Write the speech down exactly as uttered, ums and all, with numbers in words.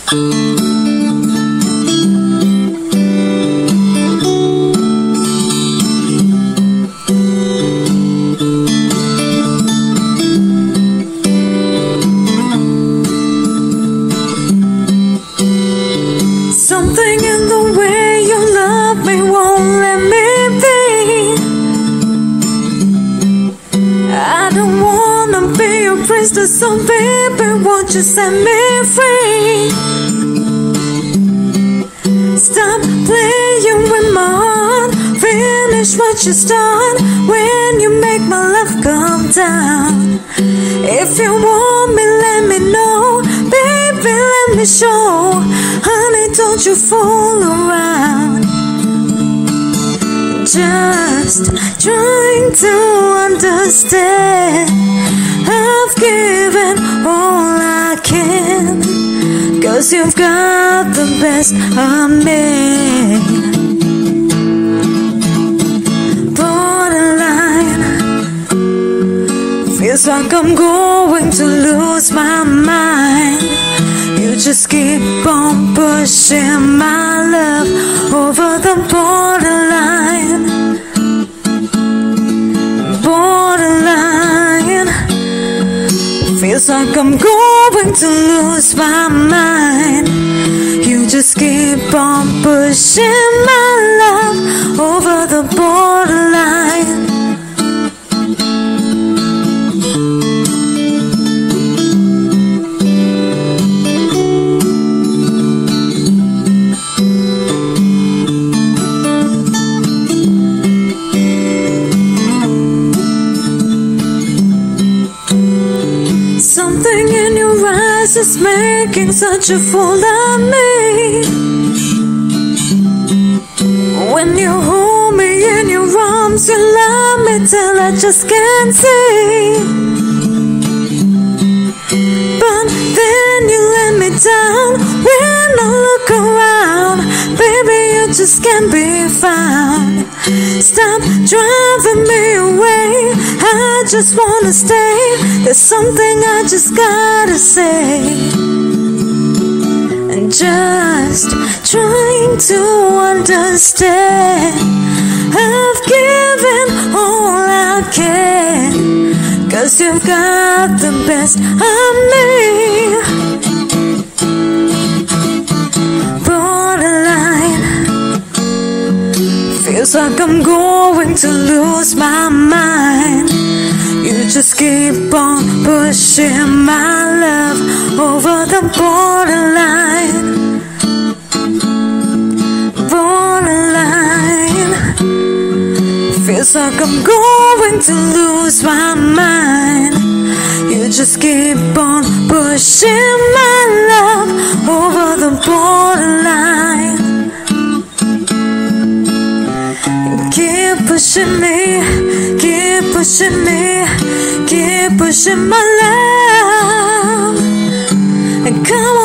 Something in the way you love me won't let me be. I don't wanna be a prisoner, so baby, won't you set me free? Stop playing with my heart, finish what you start when you make my love come down. If you want me, let me know, baby, let me show. Honey, don't you fool around. Just trying to understand. I've given all I can, 'cause you've got the best of me. Borderline, feels like I'm going to lose my mind. You just keep on pushing my love over the borderline. Borderline, feels like I'm going to lose my mind. You just keep on pushing my love over the borderline. Something in your eyes is making such a fool of me. When you hold me in your arms, you love me till I just can't see. But then you let me down when I look around. Baby, you just can't be found. Stop driving me away, I just wanna stay. There's something I just gotta say. And just trying to understand. I've given all I can, 'cause you've got the best of me. Borderline, feels like I'm going to lose my mind. You just keep on pushing my love over the borderline. Borderline, feels like I'm going to lose my mind. You just keep on pushing my love over the borderline. Keep pushing me, keep pushing me, keep pushing my love. And come